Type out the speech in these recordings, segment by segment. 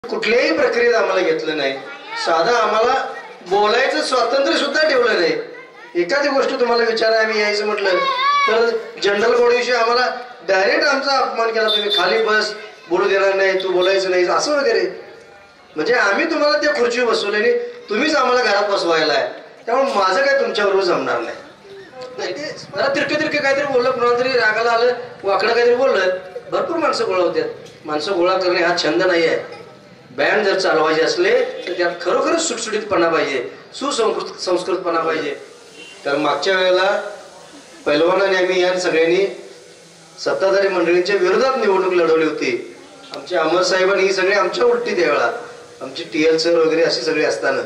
कुठल्याही प्रक्रियेत आम्हाला घेतलं नाही, साधा आम्हाला बोलायचं स्वातंत्र्य सुद्धा ठेवलं नाही। एखादी गोष्ट तुम्हाला विचारा आम्ही यायचं म्हटलं तर जनरल बॉडीविषयी आम्हाला डायरेक्ट आमचा अपमान केला, तुम्ही खाली बस, बोलू देणार नाही, तू बोलायचं नाही असं वगैरे। म्हणजे आम्ही तुम्हाला त्या खुर्चीवर बसवले नाही, तुम्हीच आम्हाला घरात बसवायला आहे, त्यामुळे माझं काय तुमच्याबरोबर जमणार नाही। जरा तिरके काहीतरी बोललं, कुणाला तरी रागाला आलं, वाकडं काहीतरी बोललं, भरपूर माणसं गोळा होत्यात। माणसं गोळा करणे हा छंद नाही आहे। बँड जर चालवायचे असले तर त्यात खरोखर सुटसुटीतपणा पाहिजे, सुसंस्कृतपणा पाहिजे। तर मागच्या वेळेला पैलवान आणि आम्ही या सगळ्यांनी सत्ताधारी मंडळींच्या विरोधात निवडणूक लढवली होती। आमचे अमर साहेब आणि ही सगळे आमच्या उलटी त्यावेळेला आमचे टीएल सर वगैरे असे सगळे असताना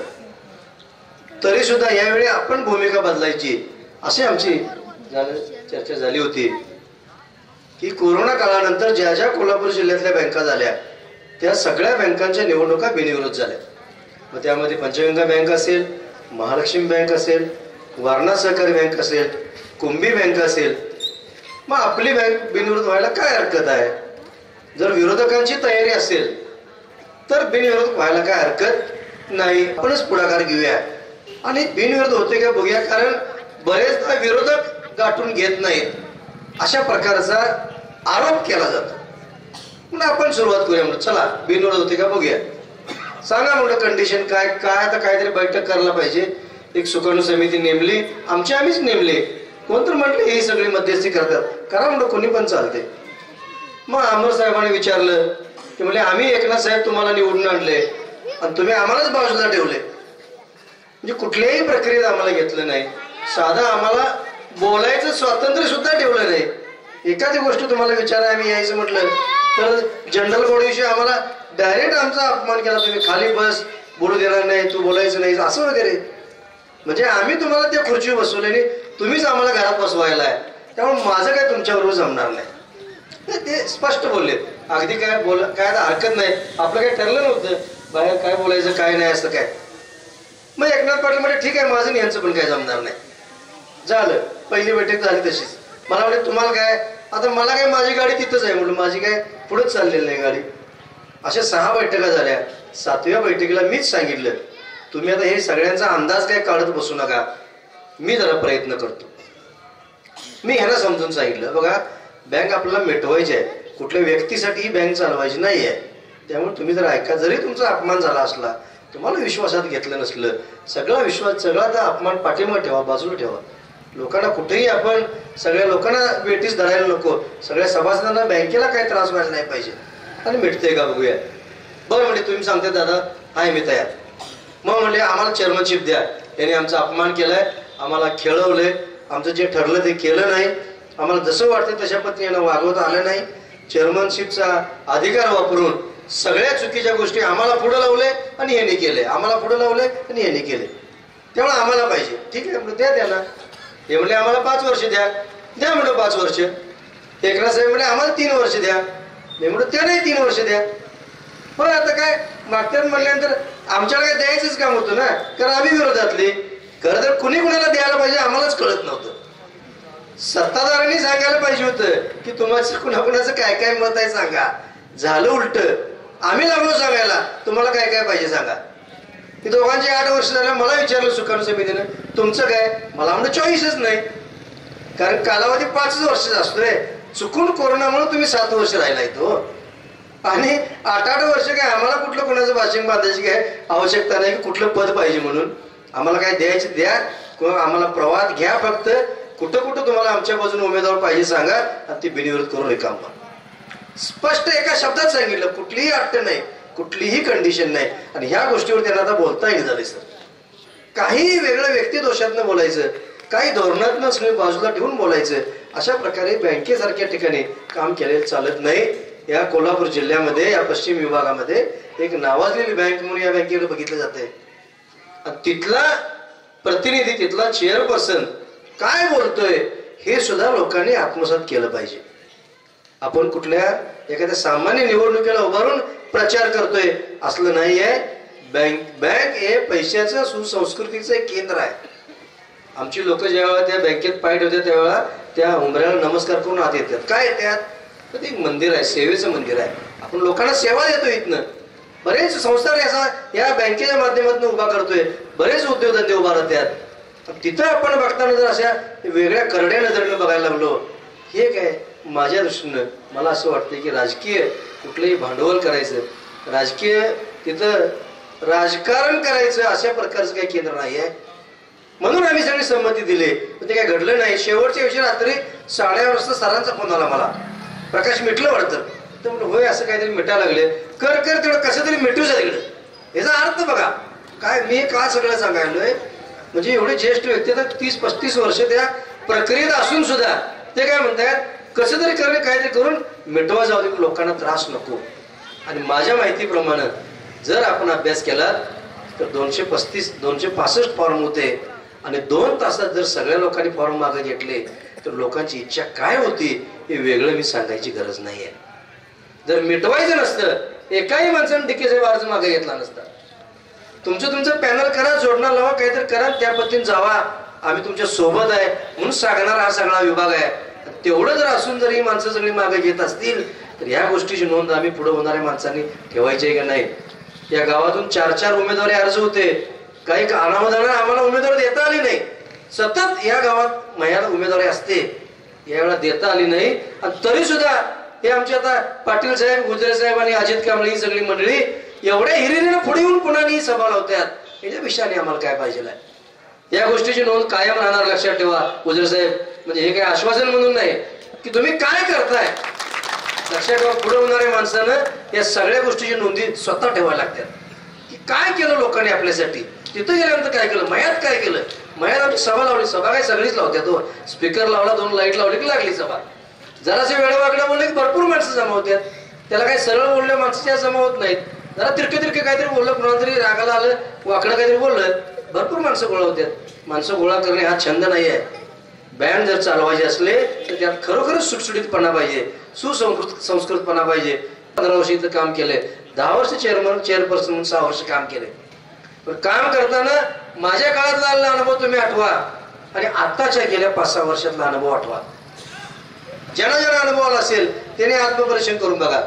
तरी सुद्धा यावेळी आपण भूमिका बदलायची अशी आमची चर्चा झाली होती की कोरोना काळानंतर ज्या ज्या कोल्हापूर जिल्ह्यातल्या बँका झाल्या त्या सगळ्या बँकांच्या निवडणुका बिनविरोध झाल्या। मग त्यामध्ये पंचगंगा बँक असेल, महालक्ष्मी बँक असेल, वारणा सहकारी बँक असेल, कुंभी बँक असेल, मग आपली बँक बिनविरोध व्हायला काय हरकत आहे? जर विरोधकांची तयारी असेल तर बिनविरोध व्हायला काय हरकत नाही, आपणच पुढाकार घेऊया आणि बिनविरोध होते का बघूया। कारण बरेचदा विरोधक गाठून घेत नाहीत अशा प्रकारचा आरोप केला जातो। म्हणून आपण सुरुवात करूया, म्हणून चला बिनविरोध होते का बघूया, सांगा म्हणलं कंडिशन काय काय। आता काहीतरी बैठक करायला पाहिजे, एक सुकाणू समिती नेमली, आम्हीच नेमले, कोणतर म्हटले ही सगळी मध्यस्थी करतात, करा म्हणलं कोणी पण चालते। मग अमर साहेबांनी विचारलं की म्हणजे आम्ही एकनाथ साहेब तुम्हाला निवडून आणले आणि तुम्ही आम्हालाच बाजूला ठेवले। म्हणजे कुठल्याही प्रक्रियेत आम्हाला घेतलं नाही, साधा आम्हाला बोलायचं स्वातंत्र्य सुद्धा ठेवलं नाही। एखादी गोष्ट तुम्हाला विचारा आम्ही यायचं म्हटलं तर जनरल बॉडीविषयी आम्हाला डायरेक्ट आमचा अपमान केला, तुम्ही खाली बस, बोलू देणार नाही, तू बोलायचं नाही असं वगैरे। म्हणजे आम्ही तुम्हाला त्या खुर्चीवर बसवले नाही, तुम्हीच आम्हाला घरात बसवायला आहे, त्यामुळे माझं काय तुमच्याबरोबर जमणार नाही। ते स्पष्ट बोलले, अगदी काय काय हरकत नाही, आपलं काही ठरलं नव्हतं बाहेर काय बोलायचं काय नाही असं काय। मग एकनाथ पाटील म्हणजे ठीक आहे, माझं यांचं पण काय जमणार नाही, झालं। पहिली बैठक झाली तशीच। मला वाटतं तुम्हाला काय, आता मला काय माझी गाडी तिथंच आहे म्हटलं, माझी काय पुढेच चाललेली नाही गाडी। अशा 6 बैठका झाल्या, 7व्या बैठकीला मीच सांगितलं तुम्ही आता हे सगळ्यांचा अंदाज काय काढत बसू नका, मी जरा प्रयत्न करतो। मी ह्यांना समजून सांगितलं बघा बँक आपल्याला मिटवायची आहे, कुठल्या व्यक्तीसाठी ही बँक चालवायची नाही आहे, त्यामुळे तुम्ही जर ऐका, जरी तुमचा अपमान झाला असला, तुम्हाला विश्वासात घेतलं नसलं, सगळा विश्वास सगळा तर अपमान पाठीमागे ठेवा, बाजूला ठेवा। लोकांना कुठेही आपण सगळ्या लोकांना वेटीस धरायला नको, सगळ्या सभासदांना बँकेला काही त्रास व्हायला नाही पाहिजे आणि मिटते का बघूया। बरं म्हणजे तुम्ही सांगता दादा आहे मी तयार। मग म्हणले आम्हाला चेअरमनशिप द्या, त्यांनी आमचा अपमान केलाय, आम्हाला खेळवलंय, आमचं जे ठरलं ते केलं नाही, आम्हाला जसं वाटतं तशा पद्धतीने वागवता आलं नाही। चेअरमनशिपचा अधिकार वापरून सगळ्या चुकीच्या गोष्टी आम्हाला पुढे लावले आणि यांनी केले, आम्हाला पुढे लावले आणि यांनी केले, त्यामुळे आम्हाला पाहिजे। ठीक आहे म्हणलं द्या त्यांना। हे म्हणले आम्हाला 5 वर्ष द्या, द्या म्हणलं 5 वर्ष। एकनाथ साहेब म्हणले आम्हाला 3 वर्ष द्या, मी म्हणलं त्या नाही 3 वर्ष द्या। बरं आता काय मागतात म्हणल्यानंतर आमच्याला काय द्यायचंच काम होतं ना, कारण आम्ही विरोधातले, खरं तर कुणी कुणाला द्यायला पाहिजे आम्हालाच कळत नव्हतं। सत्ताधाऱ्यांनी सांगायला पाहिजे होतं की तुम्हाला कुणाकुणाचं काय काय मत आहे सांगा, झालं उलट, आम्ही लागलो सांगायला तुम्हाला काय काय पाहिजे सांगा। की दोघांचे 8 वर्ष झालं, मला विचारलं सुकाणू समितीनं तुमचं काय, मला म्हणलं चॉईसच नाही, कारण कालावधी 5 वर्षाचा असतोय, चुकून कोरोनामुळे तुम्ही 7 वर्ष राहिलाय तो, आणि 8 वर्ष काय आम्हाला कुठलं कोणाचं भाषण बांधायची काय आवश्यकता नाही की कुठलं पद पाहिजे म्हणून, आम्हाला काय द्यायचे द्या, किंवा आम्हाला प्रवाद घ्या, फक्त कुठं कुठं तुम्हाला आमच्या बाजूने उमेदवार पाहिजे सांगा आणि ती बिनविरोध करून हे काम करा। स्पष्ट एका शब्दात सांगितलं, कुठलीही अट नाही, कुठलीही कंडिशन नाही, आणि ह्या गोष्टीवर त्यांना आता बोलता येईल झाले सर। काही वेगळं व्यक्ती दोषातनं बोलायचं, काही धोरणात्मक सगळे बाजूला ठेवून बोलायचं, अशा प्रकारे बँकेसारख्या ठिकाणी काम केलेलं चालत नाही। या कोल्हापूर जिल्ह्यामध्ये, या पश्चिम विभागामध्ये एक नावाजलेली बँक म्हणून या बँकेकडे बघितलं जाते, तिथला प्रतिनिधी, तिथला चेअरपर्सन काय बोलतोय हे सुद्धा लोकांनी आत्मसात केलं पाहिजे। आपण कुठल्या एखाद्या सामान्य निवडणुकीला उभारून प्रचार करतोय असलं नाही आहे। बँक हे पैशाचं सुसंस्कृतीचं एक केंद्र आहे। आमची लोक ज्यावेळेला त्या बँकेत पाय ठेवतात त्यावेळेला त्या उंबऱ्याला नमस्कार करून आत येतात, काय येतात तर ते मंदिर आहे, सेवेचं मंदिर आहे, आपण लोकांना सेवा देतो इथनं। बरेच संस्था या बँकेच्या माध्यमातून उभा करतोय, बरेच उद्योगधंदे उभा राहतात. तिथं आपण बघताना जर अशा वेगळ्या करड्या नजरेनं बघायला लागलो, हे काय माझ्या दृष्टीनं मला असं वाटतं की राजकीय कुठलंही भांडवल करायचं, राजकीय तिथं राजकारण करायचं अशा प्रकारचं काही केंद्र नाही आहे. म्हणून आम्ही सगळी संमती दिली, पण ते काही घडलं नाही. शेवटच्या दिवशी रात्री 8:30 वाजता सरांचा फोन आला मला, प्रकाश मिटलं वाटतं. तर म्हटलं होय, असं काहीतरी मिटायला लागले. कर तेवढं कसं तरी मिटूच तिकडं. याचा अर्थ बघा काय, मी का सगळं सांगायलोय, म्हणजे एवढे ज्येष्ठ व्यक्ती आता 30-35 वर्ष त्या प्रक्रियेत असून सुद्धा ते काय म्हणतात, कसं तरी करणे, काहीतरी करून मिटवा जाऊ दे, लोकांना त्रास नको. आणि माझ्या माहितीप्रमाणे जर आपण अभ्यास केला तर 265 फॉर्म होते आणि 2 तासात जर सगळ्या लोकांनी फॉर्म मागे घेतले तर लोकांची इच्छा काय होती हे वेगळं मी सांगायची गरज नाहीये. जर मिटवायचं नसतं एकाही माणसाने DK साहेब अर्ज मागे घेतला नसता. तुमचं पॅनल करा, जोडणं लावा, काहीतरी करा, त्या पद्धतीने जावा, आम्ही तुमच्या सोबत आहे म्हणून सांगणारा हा सगळा विभाग आहे. तेवढं जर असून जर ही माणसं सगळी मागे घेत असतील तर या गोष्टीची नोंद आम्ही पुढे होणाऱ्या माणसांनी ठेवायची आहे का नाही. या गावातून 4 उमेदवारी अर्ज होते, काही अनामदाना आम्हाला उमेदवारी देता आली नाही. सतत या गावात महिला उमेदवारी असते, यावेळेला देता आली नाही. आणि तरी सुद्धा हे आमचे आता पाटील साहेब, गुजरे साहेब आणि अजित कांबळे ही सगळी मंडळी एवढ्या हिरिरीने पुढे येऊन पुन्हा सभा लावतात. याच्या विषयाने आम्हाला काय पाहिजे, या गोष्टीची नोंद कायम राहणार. लक्षात ठेवा गुजरे साहेब, म्हणजे हे काही आश्वासन म्हणून नाही की तुम्ही काय करताय. लक्षात ठेवा, पुढे होणाऱ्या माणसानं या सगळ्या गोष्टीची नोंदी स्वतः ठेवायला लागतात की काय केलं लोकांनी आपल्यासाठी, तिथं गेल्यानंतर काय केलं, मयात काय केलं. मयात आमची सभा लावली, सभा काय सगळीच लावतात. तो स्पीकर लावला, 2 लाईट लावली की लागली सभा. जरासे वेळ वाकडं बोलले की भरपूर माणसं जमा होत्यात. त्याला काही सरळ बोलल्या माणसं जमा होत नाहीत. जरा तिरके काहीतरी बोललं, कुणाला तरी रागाला आलं, वाकडं काहीतरी बोललं, भरपूर माणसं गोळा होत्यात. माणसं गोळा करणे हा छंद नाही आहे. बँड जर चालवायचे असले तर त्यात खरोखरच सुटसुटीतपणा पाहिजे, संस्कृतपणा पाहिजे. 15 वर्ष इथं काम केलंय, 10 वर्ष चेअरपर्सन म्हणून 6 वर्ष काम केलंय. पण काम करताना माझ्या काळातला अनुभव तुम्ही आठवा आणि आत्ताच्या गेल्या 5-6 वर्षातला अनुभव आठवा. ज्यांना अनुभव आला असेल त्याने आत्मपरीक्षण करून बघा.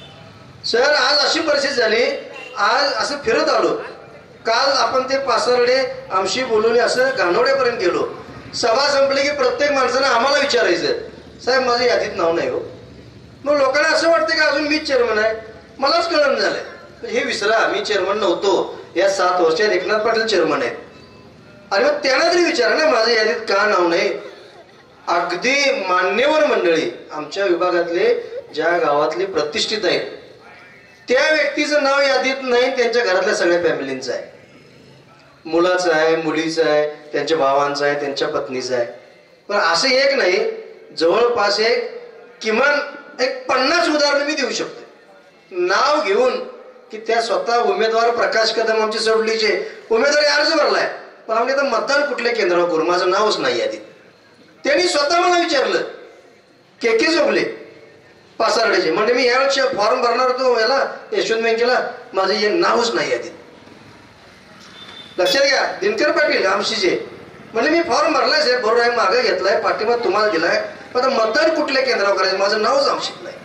सर आज अशी परिस्थिती झाली, आज असं फिरत आलो, काल आपण ते पासर्डे आमशी बोलवले असं घाणवड्यापर्यंत गेलो. सभा संपली की प्रत्येक माणसानं आम्हाला विचारायचं, साहेब माझं यादीत नाव नाही हो. मग लोकांना असं वाटतं की अजून मीच चेअरमन आहे, मलाच कळण झालंय. हे विसरा, मी चेअरमन नव्हतो. या 7 वर्षात एकनाथ पाटील चेअरमन आहेत. आणि मग त्यांना तरी विचारा ना माझ्या यादीत का नाव नाही. अगदी मान्यवर मंडळी आमच्या विभागातले ज्या गावातले प्रतिष्ठित आहेत त्या व्यक्तीचं नाव यादीत नाही, त्यांच्या घरातल्या सगळ्या फॅमिलींचं आहे. मुलाचं आहे, मुलीचं आहे, त्यांच्या भावांचं आहे, त्यांच्या पत्नीचं आहे. पण असं एक नाही, जवळपास किमान 50 उदाहरणं मी देऊ शकतो नाव घेऊन की त्या स्वतः उमेदवार प्रकाश कदम आमचे सोडलीचे उमेदवारी अर्ज भरलाय, पण आम्ही आता मतदान कुठल्या केंद्रावर करू, माझं नावच नाही यादीत. त्यांनी स्वतः मला विचारलं, के झोपले पासारडेचे, म्हणजे मी यावेळेस फॉर्म भरणार होतो याला यशवंत बँकेला, माझं हे नावच नाही यादीत. लक्षात घ्या, दिनकर पाटील आमशीचे म्हणजे मी फॉर्म भरलाय साहेब, बरोबर आहे, मागे घेतलाय, पाठिंबा तुम्हाला दिलाय, पण मतदान कुठल्या केंद्रावर करायचं, माझं नावच आमशीत नाही.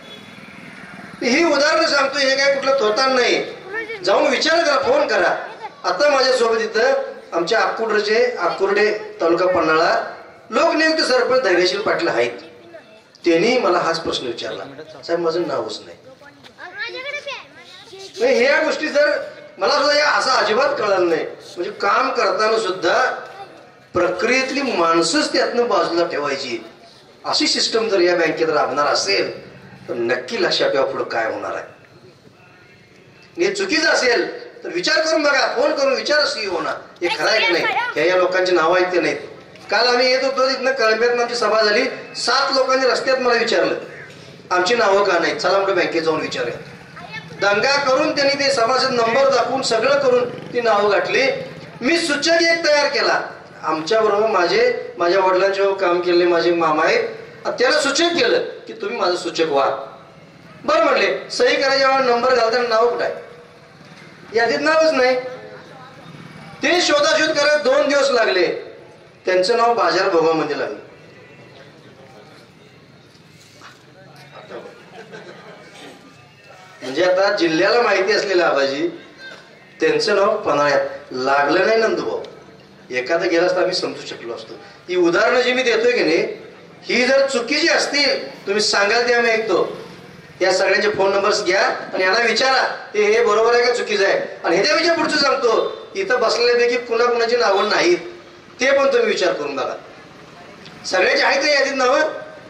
ही उदाहरणं सांगतो, हे काय कुठलं थोताण नाही. जाऊन विचार करा, फोन करा. आता माझ्यासोबत इथं आमच्या आकुर्डे तालुका पन्हाळा लोकनियुक्त सरपंच धैर्यशील पाटील आहेत. त्यांनी मला हाच प्रश्न विचारला, साहेब माझं नावच नाही. ह्या गोष्टी जर मला सुद्धा असं अजिबात कळलं नाही, म्हणजे काम करताना सुद्धा प्रक्रियेतली माणसंच त्यातनं बाजूला ठेवायची अशी सिस्टम जर या बँकेत राबणार असेल तर नक्की लक्षात ठेवा पुढे काय होणार आहे. हे चुकीचं असेल तर विचार करून बघा, फोन करून विचार होणार हे खरं आहे की नाही. या लोकांची नावं ऐकते नाहीत. काल आम्ही येत होतो, इथनं कळंब्यात आमची सभा झाली, 7 लोकांनी रस्त्यात मला विचारलं आमची नावं का नाही, चला आमच्या बँकेत जाऊन विचारूया. दंगा करून त्यांनी ते सभासद नंबर दाखवून सगळं करून ती नावं गाठली. मी सूचक एक तयार केला, आमच्या बरोबर माझ्या वडिलांचे काम केले माझे मामा आहेत, त्याला सूचक केलं की तुम्ही माझं सूचक व्हा. बरं म्हटले, सही करायच्या वेळेला नंबर घालताना नाव कुठं आहे, यादीत नावच नाही. ते शोधाशोध करत 2 दिवस लागले, त्यांचं नाव बाजार भोगामध्ये लागलं. म्हणजे म्हणजे आता जिल्ह्याला माहिती असलेलं आबाजी, त्यांचं नाव पन्हाळ्यात लागलं नाही नंदूभाऊ. एखादं गेला असता आम्ही समजू शकलो असतो. ही उदाहरणं जी मी देतोय की नाही, ही जर चुकीची असतील तुम्ही सांगाल ते आम्ही ऐकतो. या सगळ्यांचे फोन नंबर्स घ्या आणि यांना विचारा हे बरोबर आहे का चुकीचं आहे. आणि हे विचार पुढचं सांगतो, इथं बसलेल्यापैकी पुन्हा कुणाची नावं नाहीत ते पण तुम्ही विचार करून बघा. सगळ्याची आहेत यादीत नावं,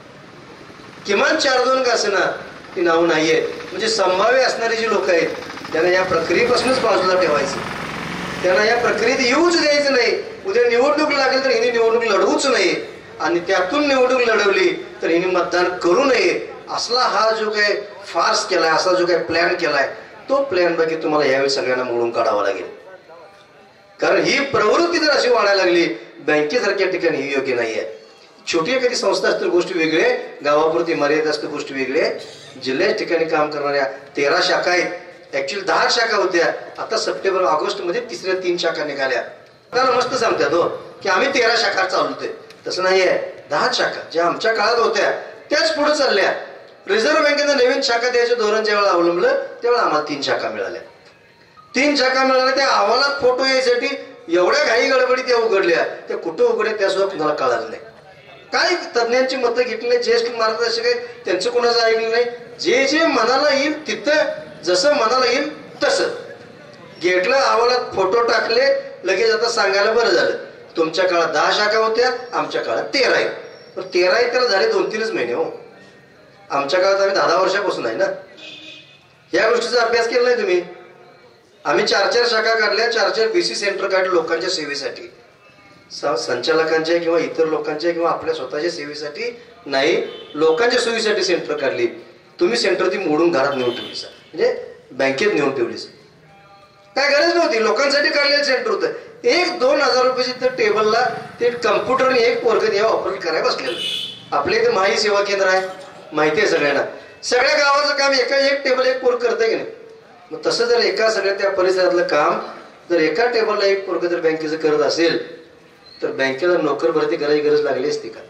किमान 4-2 का असेना ती नावं नाहीये. म्हणजे संभाव्य असणारी जी लोक आहेत त्यांना या प्रक्रियेपासूनच बाजूला ठेवायचं, त्यांना या प्रक्रियेत येऊच द्यायचं नाही. उद्या निवडणूक लागेल तर हिने निवडणूक लढवूच नाही, आणि त्यातून निवडणूक लढवली तर हिने मतदान करू नये. असला हा जो काय फार्स केलाय, असा जो काय प्लॅन केलाय, तो प्लॅन बाकी तुम्हाला यावेळी सगळ्यांना मोडून काढावा लागेल. कारण ही प्रवृत्ती जर अशी वाढायला लागली बँकेसारख्या ठिकाणी ही योग्य नाहीये. छोटी एखादी संस्था असतील गोष्टी वेगळे, गावापुरती मर्यादित असतील गोष्टी वेगळे. जिल्ह्याच्या ठिकाणी काम करणाऱ्या 13 शाखा आहेत. ऍक्च्युअली 10 शाखा होत्या. आता सप्टेंबर ऑगस्ट मध्ये तिसऱ्या 3 शाखा निघाल्या. त्याला मस्त सांगतात हो की आम्ही 13 शाखा चालवतोय. तसं नाहीये. 10 शाखा ज्या आमच्या काळात होत्या त्याच पुढे चालल्या. रिझर्व्ह बँकेनं नवीन शाखा द्यायचं धोरण ज्यावेळेला अवलंबलं त्यावेळेला आम्हाला 3 शाखा मिळाल्या. 3 शाखा मिळाल्या. त्या अहवालात फोटो यायसाठी एवढ्या घाई गडबडी त्या उघडल्या. त्या कुठं उघडल्या त्यासुद्धा कुणाला कळालं नाही. काय तज्ञांची मतं घेतली नाही, ज्येष्ठ मार्गदर्शक आहेत त्यांचं कोणाचं ऐकलं नाही. जे जे मनाला येईल तिथं जसं मनाला येईल तसं घेतलं. अहवालात फोटो टाकले, लगेच आता सांगायला बरं झालं. तुमच्या काळात 10 शाखा होत्या, आमच्या काळात 13 आहेत. पण 13 आहेत त्याला झाले 2-3 महिने हो. आमच्या काळात आम्ही 10 वर्षापासून आहे ना. या गोष्टीचा अभ्यास केला नाही तुम्ही. आम्ही 4-4 शाखा काढल्या, 4-4 BC सेंटर काढले लोकांच्या सेवेसाठी, संचालकांच्या किंवा इतर लोकांच्या किंवा आपल्या स्वतःच्या सेवेसाठी नाही, लोकांच्या सोयीसाठी सेंटर काढली. तुम्ही सेंटर ती मोडून घरात नेऊन ठेवली, म्हणजे बँकेत नेऊन ठेवली. काय गरज नव्हती. लोकांसाठी काढलेलं सेंटर होतं. 1-2 हजार रुपयाची तर टेबलला ते कम्प्युटरने एक पोरगं या ऑपरेट करायला बसलेलं. आपल्या इथे माही सेवा केंद्र आहे, माहिती आहे सगळ्यांना. सगळ्या गावाचं काम एक टेबल एक पोर करतंय की नाही. मग तसं जर एका सगळ्या त्या परिसरातलं काम जर एका टेबलला एक पोरगं जर बँकेचं करत असेल तर बँकेला नोकर भरती करायची गरज लागली असती का?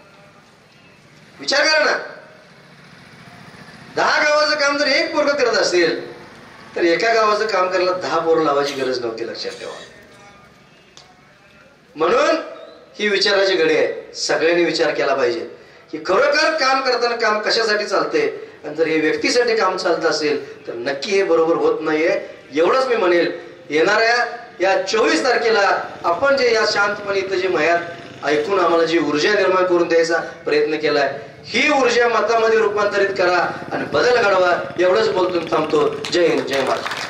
विचार करा ना. 10 गावाचं काम जर एक पोरगं करत असेल तर एका गावाचं काम करायला 10 पोरं लावायची गरज नव्हती. लक्षात ठेवा. म्हणून ही विचाराची घडी आहे. सगळ्यांनी विचार केला पाहिजे की खरोखर काम करताना काम कशासाठी चालते, आणि जर हे व्यक्तीसाठी काम चालत असेल तर नक्की हे बरोबर होत नाहीये. एवढंच मी म्हणेल, येणाऱ्या या 24 तारखेला आपण जे या शांतपणे इथं जे मयात ऐकून आम्हाला जी ऊर्जा निर्माण करून द्यायचा प्रयत्न केलाय, ही ऊर्जा मतामध्ये रूपांतरित करा आणि बदल घडवा. एवढंच बोलतो थांबतो. जय हिंद, जय महाराष्ट्र.